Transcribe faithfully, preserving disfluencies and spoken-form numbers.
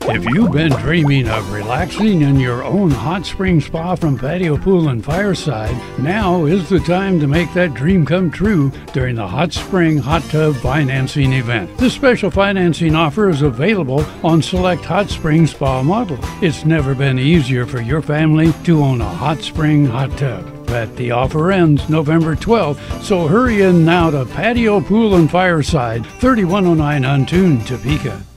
If you've been dreaming of relaxing in your own hot spring spa from Patio Pool and Fireside, now is the time to make that dream come true during the Hot Spring Hot Tub Financing event. This special financing offer is available on select hot spring spa models. It's never been easier for your family to own a hot spring hot tub. But the offer ends November twelfth, so hurry in now to Patio Pool and Fireside, thirty-one oh nine Untuned, Topeka.